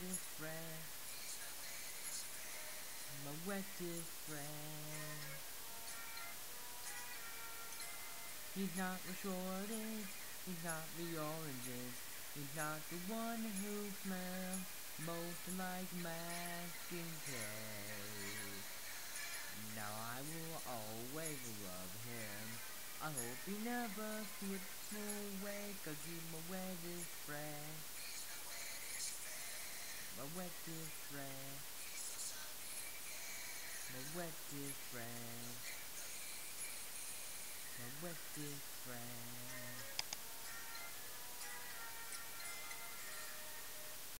wettest friend. My wettest friend. He's not the shortest, he's not the oranges, he's not the one who smells most like masking tape. Now I will always love him. I hope he never slips away, 'cause he's my wettest friend. My wettest friend. My wettest friend. My wettest friend.